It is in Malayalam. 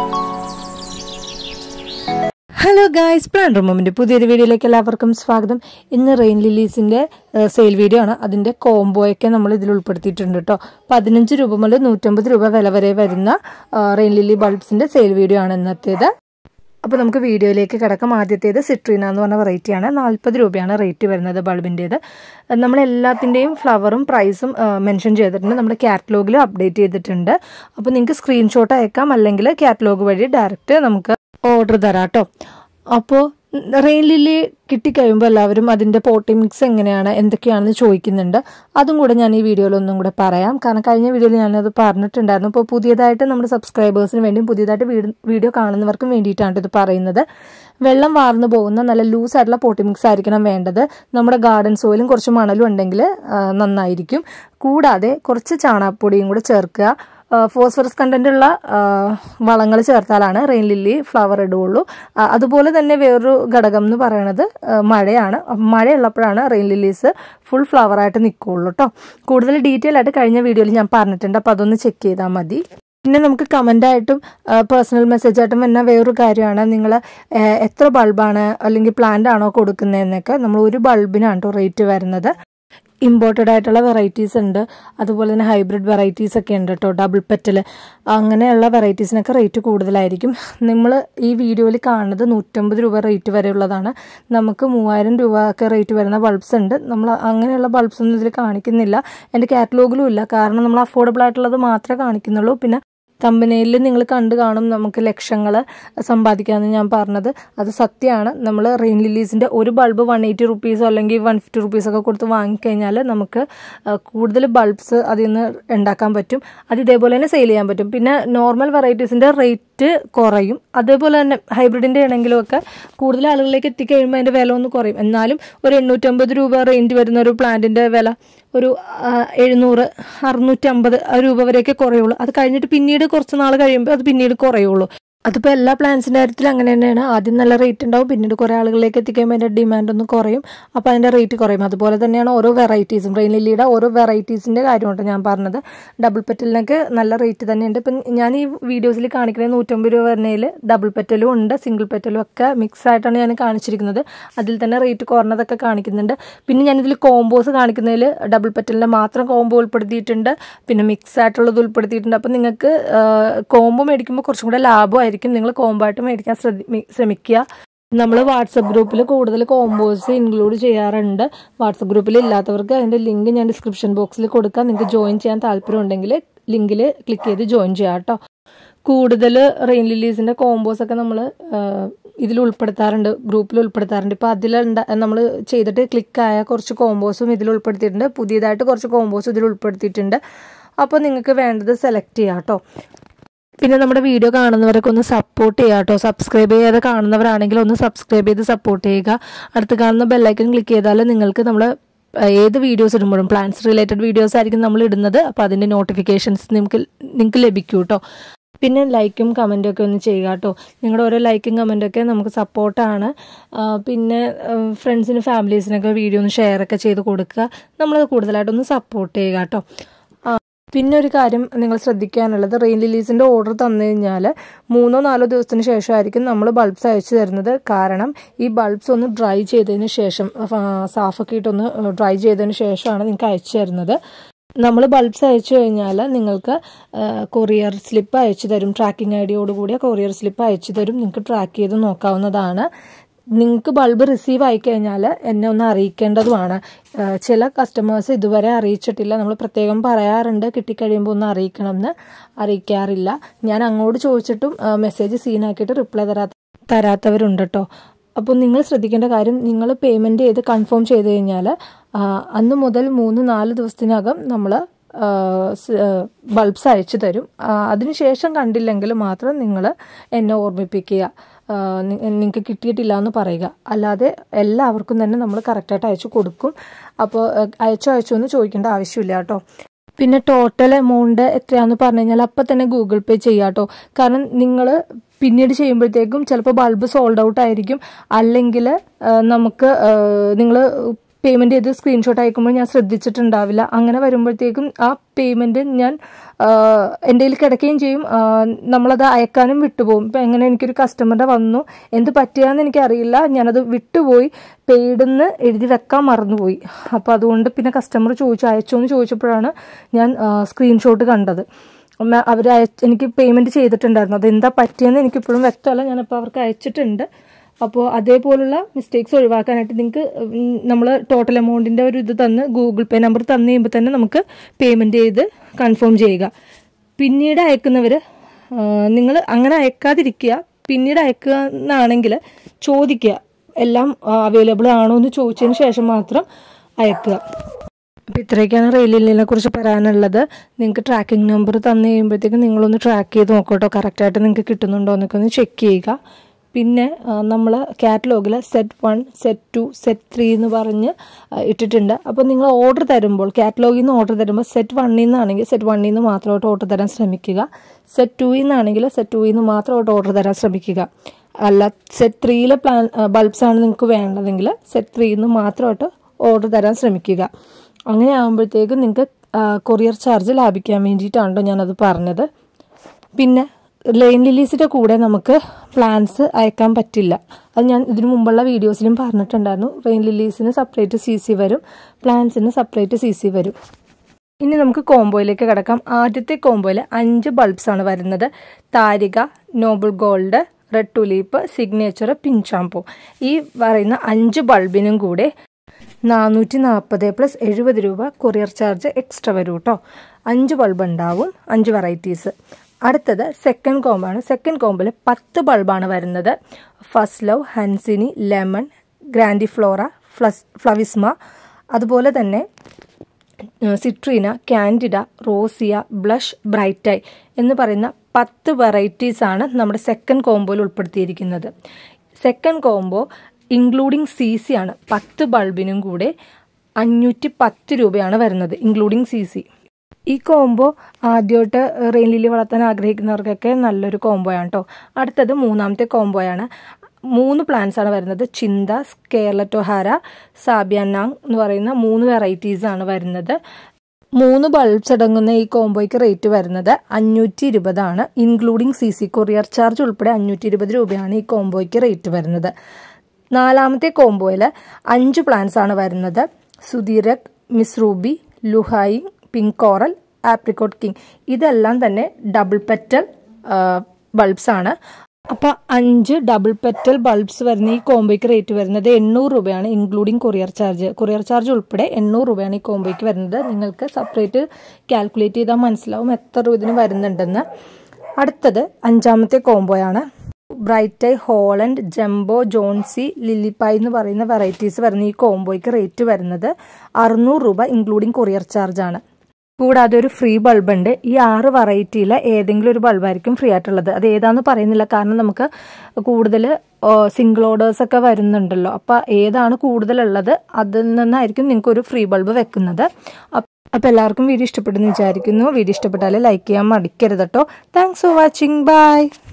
ഹലോ ഗായ്സ്, പ്ലാന്റ് റൂമിൻ്റെ പുതിയൊരു വീഡിയോയിലേക്ക് എല്ലാവർക്കും സ്വാഗതം. ഇന്ന് റെയിൻ ലില്ലീസിൻ്റെ സെയിൽ വീഡിയോ ആണ്. അതിൻ്റെ കോംബോയൊക്കെ നമ്മൾ ഇതിൽ ഉൾപ്പെടുത്തിയിട്ടുണ്ട് കേട്ടോ. 15 രൂപ മുതൽ 150 രൂപ വില വരെ വരുന്ന റെയിൻ ലില്ലി ബൾബ്സിൻ്റെ സെയിൽ വീഡിയോ ആണ് ഇന്നത്തേത്. അപ്പോൾ നമുക്ക് വീഡിയോയിലേക്ക് കിടക്കാം. ആദ്യത്തേത് സിട്രീന എന്ന് പറഞ്ഞ വെറൈറ്റിയാണ്. 40 രൂപയാണ് റേറ്റ് വരുന്നത് ബൾബിൻ്റേത്. നമ്മളെല്ലാത്തിൻ്റെയും ഫ്ലവറും പ്രൈസും മെൻഷൻ ചെയ്തിട്ടുണ്ട്. നമ്മുടെ കാറ്റലോഗിൽ അപ്ഡേറ്റ് ചെയ്തിട്ടുണ്ട്. അപ്പോൾ നിങ്ങൾക്ക് സ്ക്രീൻഷോട്ട് അയക്കാം, അല്ലെങ്കിൽ കാറ്റലോഗ് വഴി ഡയറക്റ്റ് നമുക്ക് ഓർഡർ തരാം കേട്ടോ. അപ്പോൾ റെയിൻ ലില്ലി കിട്ടിക്കഴിയുമ്പോൾ എല്ലാവരും അതിൻ്റെ പോട്ടിംഗ് മിക്സ് എങ്ങനെയാണ്, എന്തൊക്കെയാണെന്ന് ചോദിക്കുന്നുണ്ട്. അതും കൂടെ ഞാൻ ഈ വീഡിയോയിൽ ഒന്നും കൂടെ പറയാം. കാരണം കഴിഞ്ഞ വീഡിയോയിൽ ഞാനത് പറഞ്ഞിട്ടുണ്ടായിരുന്നു. അപ്പോൾ പുതിയതായിട്ട് നമ്മുടെ സബ്സ്ക്രൈബേഴ്സിന് വേണ്ടിയും പുതിയതായിട്ട് വീഡിയോ കാണുന്നവർക്കും വേണ്ടിയിട്ടാണ് ഇത് പറയുന്നത്. വെള്ളം വാർന്നു പോകുന്ന നല്ല ലൂസായിട്ടുള്ള പോട്ടിംഗ് മിക്സ് ആയിരിക്കണം വേണ്ടത്. നമ്മുടെ ഗാർഡൻ സോയിലും കുറച്ച് മണലും ഉണ്ടെങ്കിൽ നന്നായിരിക്കും. കൂടാതെ കുറച്ച് ചാണകപ്പൊടിയും കൂടെ ചേർക്കുക. ഫോസ്ഫറസ് കണ്ടന്റ് ഉള്ള വളങ്ങൾ ചേർത്താലാണ് റെയിൻ ലില്ലി ഫ്ലവർ ഇടുകയുള്ളൂ. അതുപോലെ തന്നെ വേറൊരു ഘടകം എന്ന് പറയുന്നത് മഴയാണ്. മഴയുള്ളപ്പോഴാണ് റെയിൻ ലില്ലീസ് ഫുൾ ഫ്ലവറായിട്ട് നിൽക്കുകയുള്ളൂ കേട്ടോ. കൂടുതൽ ഡീറ്റെയിൽ ആയിട്ട് കഴിഞ്ഞ വീഡിയോയിൽ ഞാൻ പറഞ്ഞിട്ടുണ്ട്. അപ്പോൾ അതൊന്ന് ചെക്ക് ചെയ്താൽ മതി. പിന്നെ നമുക്ക് കമൻ്റായിട്ടും പേഴ്സണൽ മെസ്സേജായിട്ടും വരുന്ന വേറൊരു കാര്യമാണ്, നിങ്ങൾ എത്ര ബൾബാണ് അല്ലെങ്കിൽ പ്ലാന്റ് ആണോ കൊടുക്കുന്നതെന്നൊക്കെ. നമ്മൾ ഒരു ബൾബിനാണ് കേട്ടോ റേറ്റ് വരുന്നത്. ഇമ്പോർട്ടഡ് ആയിട്ടുള്ള വെറൈറ്റീസ് ഉണ്ട്, അതുപോലെ തന്നെ ഹൈബ്രിഡ് വെറൈറ്റീസ് ഒക്കെ ഉണ്ട് കേട്ടോ. ഡബിൾ പെറ്റൽ അങ്ങനെയുള്ള വെറൈറ്റീസിനൊക്കെ റേറ്റ് കൂടുതലായിരിക്കും. നമ്മൾ ഈ വീഡിയോയിൽ കാണുന്നത് 150 രൂപ റേറ്റ് വരെയുള്ളതാണ്. നമുക്ക് 3000 രൂപ ഒക്കെ റേറ്റ് വരുന്ന ബൾബ്സ് ഉണ്ട്. നമ്മൾ അങ്ങനെയുള്ള ബൾബ്സ് ഒന്നും ഇതിൽ കാണിക്കുന്നില്ല. എൻ്റെ കാറ്റലോഗിലും ഇല്ല. കാരണം നമ്മൾ അഫോർഡബിൾ ആയിട്ടുള്ളത് മാത്രമേ കാണിക്കുന്നുള്ളൂ. പിന്നെ തമ്പനയിൽ നിങ്ങൾ കണ്ടു കാണും നമുക്ക് ലക്ഷങ്ങൾ സമ്പാദിക്കാമെന്ന് ഞാൻ പറഞ്ഞത്. അത് സത്യമാണ്. നമ്മൾ റെയിൻ ലില്ലീസിൻ്റെ ഒരു ബൾബ് 180 റുപ്പീസോ അല്ലെങ്കിൽ 150 റുപ്പീസൊക്കെ കൊടുത്ത് വാങ്ങിക്കഴിഞ്ഞാൽ നമുക്ക് കൂടുതൽ ബൾബ്സ് അതിൽ നിന്ന് ഉണ്ടാക്കാൻ പറ്റും. അത് ഇതേപോലെ തന്നെ സെയിൽ ചെയ്യാൻ പറ്റും. പിന്നെ നോർമൽ വെറൈറ്റീസിൻ്റെ റേറ്റ് കുറയും. അതേപോലെ തന്നെ ഹൈബ്രിഡിൻ്റെ ആണെങ്കിലും ഒക്കെ കൂടുതൽ ആളുകളിലേക്ക് എത്തിക്കഴിയുമ്പോൾ അതിൻ്റെ വില ഒന്ന് കുറയും. എന്നാലും ഒരു 850 രൂപ റേഞ്ച് വരുന്ന ഒരു പ്ലാന്റിൻ്റെ വില ഒരു 700, 650 രൂപ വരെയൊക്കെ കുറയുള്ളൂ. അത് കഴിഞ്ഞിട്ട് പിന്നീട് കുറച്ച് നാൾ കഴിയുമ്പോൾ അത് പിന്നീട് കുറയുള്ളൂ. അതിപ്പോൾ എല്ലാ പ്ലാന്റ്സിൻ്റെ കാര്യത്തിൽ അങ്ങനെ തന്നെയാണ്. ആദ്യം നല്ല റേറ്റ് ഉണ്ടാവും, പിന്നീട് കുറേ ആളുകളിലേക്ക് എത്തിക്കുമ്പോൾ അതിൻ്റെ ഡിമാൻഡ് ഒന്ന് കുറയും. അപ്പോൾ അതിൻ്റെ റേറ്റ് കുറയും. അതുപോലെ തന്നെയാണ് ഓരോ വെറൈറ്റീസും. റെയിൻ ലില്ലിയുടെ ഓരോ വെറൈറ്റീസിൻ്റെ കാര്യമുണ്ട് ഞാൻ പറഞ്ഞത്. ഡബിൾ പെറ്റലിനൊക്കെ നല്ല റേറ്റ് തന്നെയുണ്ട്. ഇപ്പം ഞാൻ ഈ വീഡിയോസിൽ കാണിക്കുന്നത് 150 രൂപ വരുന്നതിൽ ഡബിൾ പെറ്റലും ഉണ്ട്, സിംഗിൾ പെറ്റലും ഒക്കെ മിക്സ് ആയിട്ടാണ് ഞാൻ കാണിച്ചിരിക്കുന്നത്. അതിൽ തന്നെ റേറ്റ് കുറഞ്ഞതൊക്കെ കാണിക്കുന്നുണ്ട്. പിന്നെ ഞാനിതിൽ കോംബോസ് കാണിക്കുന്നതിൽ ഡബിൾ പെറ്റലിൻ്റെ മാത്രം കോംബോ ഉൾപ്പെടുത്തിയിട്ടുണ്ട്, പിന്നെ മിക്സ് ആയിട്ടുള്ളത് ഉൾപ്പെടുത്തിയിട്ടുണ്ട്. അപ്പം നിങ്ങൾക്ക് കോംബോ മേടിക്കുമ്പോൾ കുറച്ചും കൂടെ ലാഭമായിരിക്കും. നിങ്ങൾ കോംബോ ആയിട്ട് മേടിക്കാൻ ശ്രമിക്കുക. നമ്മൾ വാട്സപ്പ് ഗ്രൂപ്പിൽ കൂടുതൽ കോംബോസ് ഇൻക്ലൂഡ് ചെയ്യാറുണ്ട്. വാട്സപ്പ് ഗ്രൂപ്പിൽ ഇല്ലാത്തവർക്ക് അതിൻ്റെ ലിങ്ക് ഞാൻ ഡിസ്ക്രിപ്ഷൻ ബോക്സിൽ കൊടുക്കാം. നിങ്ങൾക്ക് ജോയിൻ ചെയ്യാൻ താല്പര്യം ഉണ്ടെങ്കിൽ ലിങ്കിൽ ക്ലിക്ക് ചെയ്ത് ജോയിൻ ചെയ്യാം കേട്ടോ. കൂടുതൽ റെയിൻ ലില്ലീസിൻ്റെ കോംബോസൊക്കെ നമ്മൾ ഇതിൽ ഉൾപ്പെടുത്താറുണ്ട്, ഗ്രൂപ്പിൽ ഉൾപ്പെടുത്താറുണ്ട്. ഇപ്പോൾ അതിൽ നമ്മൾ ചെയ്തിട്ട് ക്ലിക്കായ കുറച്ച് കോംബോസും ഇതിൽ ഉൾപ്പെടുത്തിയിട്ടുണ്ട്. പുതിയതായിട്ട് കുറച്ച് കോംബോസും ഇതിൽ ഉൾപ്പെടുത്തിയിട്ടുണ്ട്. അപ്പോൾ നിങ്ങൾക്ക് വേണ്ടത് സെലക്ട് ചെയ്യാം കേട്ടോ. പിന്നെ നമ്മുടെ വീഡിയോ കാണുന്നവരൊക്കെ ഒന്ന് സപ്പോർട്ട് ചെയ്യുക കേട്ടോ. സബ്സ്ക്രൈബ് ചെയ്യാതെ കാണുന്നവരാണെങ്കിൽ ഒന്ന് സബ്സ്ക്രൈബ് ചെയ്ത് സപ്പോർട്ട് ചെയ്യുക. അടുത്ത് കാണുന്ന ബെല്ലൈക്കൺ ക്ലിക്ക് ചെയ്താൽ നിങ്ങൾക്ക് നമ്മൾ ഏത് വീഡിയോസ് ഇടുമ്പോഴും പ്ലാന്റ്സ് റിലേറ്റഡ് വീഡിയോസ് ആയിരിക്കും നമ്മൾ ഇടുന്നത്. അപ്പോൾ അതിൻ്റെ നോട്ടിഫിക്കേഷൻസ് നിങ്ങൾക്ക് ലഭിക്കും കേട്ടോ. പിന്നെ ലൈക്കും കമൻറ്റും ഒക്കെ ഒന്ന് ചെയ്യുക കേട്ടോ. നിങ്ങളുടെ ഓരോ ലൈക്കും കമൻറ്റൊക്കെ നമുക്ക് സപ്പോർട്ടാണ്. പിന്നെ ഫ്രണ്ട്സിനും ഫാമിലീസിനൊക്കെ വീഡിയോ ഒന്ന് ഷെയർ ഒക്കെ ചെയ്ത് കൊടുക്കുക. നമ്മളത് കൂടുതലായിട്ടൊന്ന് സപ്പോർട്ട് ചെയ്യുക കേട്ടോ. പിന്നെ ഒരു കാര്യം നിങ്ങൾ ശ്രദ്ധിക്കാനുള്ളത്, റെയിൻ ലില്ലീസിൻ്റെ ഓർഡർ തന്നു കഴിഞ്ഞാൽ 3-4 ദിവസത്തിന് ശേഷമായിരിക്കും നമ്മൾ ബൾബ്സ് അയച്ചു തരുന്നത്. കാരണം ഈ ബൾബ്സ് ഒന്ന് ഡ്രൈ ചെയ്തതിന് ശേഷം, സാഫൊക്കെ ഇട്ടൊന്ന് ഡ്രൈ ചെയ്തതിന് ശേഷമാണ് നിങ്ങൾക്ക് അയച്ചു തരുന്നത്. നമ്മൾ ബൾബ്സ് അയച്ചു കഴിഞ്ഞാൽ നിങ്ങൾക്ക് കൊറിയർ സ്ലിപ്പ് അയച്ചു തരും. ട്രാക്കിംഗ് ഐഡിയോടുകൂടിയ കൊറിയർ സ്ലിപ്പ് അയച്ചു തരും. നിങ്ങൾക്ക് ട്രാക്ക് ചെയ്ത് നോക്കാവുന്നതാണ്. നിങ്ങൾക്ക് ബൾബ് റിസീവ് ആയിക്കഴിഞ്ഞാൽ എന്നെ ഒന്ന് അറിയിക്കേണ്ടതുമാണ്. ചില കസ്റ്റമേഴ്സ് ഇതുവരെ അറിയിച്ചിട്ടില്ല. നമ്മൾ പ്രത്യേകം പറയാറുണ്ട് കിട്ടിക്കഴിയുമ്പോൾ ഒന്ന് അറിയിക്കണമെന്ന്. അറിയിക്കാറില്ല. ഞാൻ അങ്ങോട്ട് ചോദിച്ചിട്ടും മെസ്സേജ് സീനാക്കിയിട്ട് റിപ്ലൈ തരാത്തവരുണ്ട് കേട്ടോ. അപ്പോൾ നിങ്ങൾ ശ്രദ്ധിക്കേണ്ട കാര്യം, നിങ്ങൾ പേയ്മെൻറ്റ് ചെയ്ത് കൺഫേം ചെയ്ത് കഴിഞ്ഞാൽ അന്ന് മുതൽ 3-4 ദിവസത്തിനകം നമ്മൾ ബൾബ്സ് അയച്ചു തരും. അതിനുശേഷം കണ്ടില്ലെങ്കിൽ മാത്രം നിങ്ങൾ എന്നെ ഓർമ്മിപ്പിക്കുക, നിങ്ങൾക്ക് കിട്ടിയിട്ടില്ല എന്ന് പറയുക. അല്ലാതെ എല്ലാവർക്കും തന്നെ നമ്മൾ കറക്റ്റായിട്ട് അയച്ചു കൊടുക്കും. അപ്പോൾ അയച്ചോ എന്ന് ചോദിക്കേണ്ട ആവശ്യമില്ല കേട്ടോ. പിന്നെ ടോട്ടൽ എമൗണ്ട് എത്രയാണെന്ന് പറഞ്ഞു കഴിഞ്ഞാൽ അപ്പം തന്നെ ഗൂഗിൾ പേ ചെയ്യാം കേട്ടോ. കാരണം നിങ്ങൾ പിന്നീട് ചെയ്യുമ്പോഴത്തേക്കും ചിലപ്പോൾ ബൾബ് സോൾഡ് ഔട്ട് ആയിരിക്കും. അല്ലെങ്കിൽ നമുക്ക് നിങ്ങൾ പേയ്മെൻറ്റ് ചെയ്ത് സ്ക്രീൻഷോട്ട് അയക്കുമ്പോൾ ഞാൻ ശ്രദ്ധിച്ചിട്ടുണ്ടാവില്ല. അങ്ങനെ വരുമ്പോഴത്തേക്കും ആ പേയ്മെൻറ്റ് ഞാൻ എൻ്റെ കയ്യിൽ കിടക്കുകയും ചെയ്യും. നമ്മളത് അയക്കാനും വിട്ടുപോകും. ഇപ്പം എങ്ങനെ എനിക്കൊരു കസ്റ്റമറുടെ വന്നു, എന്ത് പറ്റിയാന്ന് എനിക്കറിയില്ല, ഞാനത് വിട്ടുപോയി, പെയ്ഡെന്ന് എഴുതി വെക്കാൻ മറന്നുപോയി. അപ്പോൾ അതുകൊണ്ട് പിന്നെ കസ്റ്റമർ അയച്ചോ എന്ന് ചോദിച്ചപ്പോഴാണ് ഞാൻ സ്ക്രീൻഷോട്ട് കണ്ടത്. അവർ എനിക്ക് പേയ്മെൻറ്റ് ചെയ്തിട്ടുണ്ടായിരുന്നു. അതെന്താ പറ്റിയെന്ന് എനിക്കിപ്പോഴും വ്യക്തമല്ല. ഞാനിപ്പോൾ അവർക്ക് അയച്ചിട്ടുണ്ട്. അപ്പോൾ അതേപോലുള്ള മിസ്റ്റേക്സ് ഒഴിവാക്കാനായിട്ട് നിങ്ങൾക്ക് നമ്മൾ ടോട്ടൽ എമൗണ്ടിൻ്റെ ഒരു ഇത് തന്ന് ഗൂഗിൾ പേ നമ്പർ തന്നു കഴിയുമ്പോൾ തന്നെ നമുക്ക് പേയ്മെൻറ്റ് ചെയ്ത് കൺഫേം ചെയ്യുക. പിന്നീട് അയക്കുന്നവർ നിങ്ങൾ അങ്ങനെ അയക്കാതിരിക്കുക. പിന്നീട് അയക്കുക എന്നാണെങ്കിൽ ചോദിക്കുക, എല്ലാം അവൈലബിൾ ആണോ എന്ന് ചോദിച്ചതിന് ശേഷം മാത്രം അയക്കുക. അപ്പോൾ ഇത്രയൊക്കെയാണ് റെയിലിനെ കുറിച്ച് പറയാനുള്ളത്. നിങ്ങൾക്ക് ട്രാക്കിംഗ് നമ്പർ തന്നു കഴിയുമ്പോഴത്തേക്കും നിങ്ങളൊന്ന് ട്രാക്ക് ചെയ്ത് നോക്കട്ടോ, കറക്റ്റായിട്ട് നിങ്ങൾക്ക് കിട്ടുന്നുണ്ടോ എന്നൊക്കെ ഒന്ന് ചെക്ക് ചെയ്യുക. പിന്നെ നമ്മൾ കാറ്റലോഗിൽ സെറ്റ് 1, സെറ്റ് 2, സെറ്റ് 3 എന്ന് പറഞ്ഞ് ഇട്ടിട്ടുണ്ട്. അപ്പോൾ നിങ്ങൾ ഓർഡർ തരുമ്പോൾ കാറ്റലോഗിൽ നിന്ന് ഓർഡർ തരുമ്പോൾ സെറ്റ് 1 നിന്നാണെങ്കിൽ സെറ്റ് 1 നിന്ന് മാത്രമായിട്ട് ഓർഡർ തരാൻ ശ്രമിക്കുക. സെറ്റ് 2 നിന്നാണെങ്കിൽ സെറ്റ് 2 നിന്ന് മാത്രമായിട്ട് ഓർഡർ തരാൻ ശ്രമിക്കുക. അല്ല സെറ്റ് 3 ബൾബ്സാണ് നിങ്ങൾക്ക് വേണ്ടതെങ്കിൽ സെറ്റ് 3 നിന്ന് മാത്രമായിട്ട് ഓർഡർ തരാൻ ശ്രമിക്കുക. അങ്ങനെ ആകുമ്പോഴത്തേക്കും നിങ്ങൾക്ക് കൊറിയർ ചാർജ് ലാഭിക്കാൻ വേണ്ടിയിട്ടാണല്ലോ ഞാനത് പറഞ്ഞത്. പിന്നെ റെയിൻ ലില്ലീസിൻ്റെ കൂടെ നമുക്ക് പ്ലാന്റ്സ് അയക്കാൻ പറ്റില്ല. അത് ഞാൻ ഇതിനു മുമ്പുള്ള വീഡിയോസിലും പറഞ്ഞിട്ടുണ്ടായിരുന്നു. റെയിൻ ലില്ലീസിന് സെപ്പറേറ്റ് CC വരും, പ്ലാന്റ്സിന് സെപ്പറേറ്റ് CC വരും. ഇനി നമുക്ക് കോംബോയിലേക്ക് കിടക്കാം. ആദ്യത്തെ കോംബോയിൽ 5 ബൾബ്സാണ് വരുന്നത്. Tarika, noble gold, red tulip, signature, pink shampoo. ഈ പറയുന്ന 5 ബൾബിനും കൂടെ 440 + 70 രൂപ കൊറിയർ ചാർജ് എക്സ്ട്രാ വരും കേട്ടോ. 5 ബൾബ് ഉണ്ടാവും, 5 വെറൈറ്റീസ്. അടുത്തത് സെക്കൻഡ് കോംബോ ആണ്. സെക്കൻഡ് കോംബോയിൽ 10 ബൾബാണ് വരുന്നത്. First love, Hansini, lemon, grandiflora, flavisma, അതുപോലെ തന്നെ citrina, candida, rosea, blush, bright eye എന്ന് പറയുന്ന 10 വെറൈറ്റീസാണ് നമ്മുടെ സെക്കൻഡ് കോംബോയിൽ ഉൾപ്പെടുത്തിയിരിക്കുന്നത്. സെക്കൻഡ് കോംബോ ഇൻക്ലൂഡിങ് CC ആണ്. 10 ബൾബിനും കൂടെ 510 രൂപയാണ് വരുന്നത്, ഇൻക്ലൂഡിങ് CC. ഈ കോംബോ ആദ്യമായിട്ട് റെയിൻ ലില്ലി വളർത്താൻ ആഗ്രഹിക്കുന്നവർക്കൊക്കെ നല്ലൊരു കോംബോയാണ് കേട്ടോ. അടുത്തത് മൂന്നാമത്തെ കോംബോയാണ്. 3 പ്ലാന്റ്സ് ആണ് വരുന്നത്. ചിന്ത, സ്കേർലറ്റ് ഒഹാര, സാബിയാനാങ് എന്ന് പറയുന്ന 3 വെറൈറ്റീസാണ് വരുന്നത്. 3 ബൾബ്സ് അടങ്ങുന്ന ഈ കോംബോയ്ക്ക് റേറ്റ് വരുന്നത് 520 ആണ്, ഇൻക്ലൂഡിങ് CC. കൊറിയർ ചാർജ് ഉൾപ്പെടെ 520 രൂപയാണ് ഈ കോംബോയ്ക്ക് റേറ്റ് വരുന്നത്. നാലാമത്തെ കോംബോയിൽ 5 പ്ലാന്റ്സ് ആണ് വരുന്നത്. സുധീരക്, മിസ് റൂബി, ലുഹായി, പിങ്ക് കോറൽ, ആപ്രിക്കോട്ട് കിങ്. ഇതെല്ലാം തന്നെ ഡബിൾ പെറ്റൽ ബൾബ്സ് ആണ്. അപ്പോൾ 5 ഡബിൾ പെറ്റൽ ബൾബ്സ് വരുന്ന ഈ കോംബോയ്ക്ക് റേറ്റ് വരുന്നത് 800 രൂപയാണ്, including courier charge. Courier charge ഉൾപ്പെടെ 800 രൂപയാണ് ഈ കോംബോയ്ക്ക് വരുന്നത്. നിങ്ങൾക്ക് സെപ്പറേറ്റ് കാൽക്കുലേറ്റ് ചെയ്താൽ മനസ്സിലാവും എത്ര രൂപ ഇതിന് വരുന്നുണ്ടെന്ന്. അടുത്തത് 5ാമത്തെ കോംബോയാണ്. Bright eye, Holland, jumbo, Johnsy, ലില്ലിപ്പായ് എന്ന് പറയുന്ന വെറൈറ്റീസ് വരുന്ന ഈ കോംബോയ്ക്ക് റേറ്റ് വരുന്നത് 600 രൂപ, ഇൻക്ലൂഡിങ് കൊറിയർ ചാർജ് ആണ്. കൂടാതെ ഒരു ഫ്രീ ബൾബ് ഉണ്ട്. ഈ 6 വെറൈറ്റിയിൽ ഏതെങ്കിലും ഒരു ബൾബായിരിക്കും ഫ്രീ ആയിട്ടുള്ളത്. അത് ഏതാണെന്ന് പറയുന്നില്ല, കാരണം നമുക്ക് കൂടുതൽ സിംഗിൾ ഓർഡേഴ്സ് ഒക്കെ വരുന്നുണ്ടല്ലോ. അപ്പോൾ ഏതാണ് കൂടുതലുള്ളത് അതിൽ നിന്നായിരിക്കും നിങ്ങൾക്ക് ഒരു ഫ്രീ ബൾബ് വെക്കുന്നത്. അപ്പോൾ എല്ലാവർക്കും വീഡിയോ ഇഷ്ടപ്പെട്ടെന്ന് വിചാരിക്കുന്നു. വീഡിയോ ഇഷ്ടപ്പെട്ടാൽ ലൈക്ക് ചെയ്യാൻ മടിക്കരുത് കേട്ടോ. Thanks for watching. ബൈ.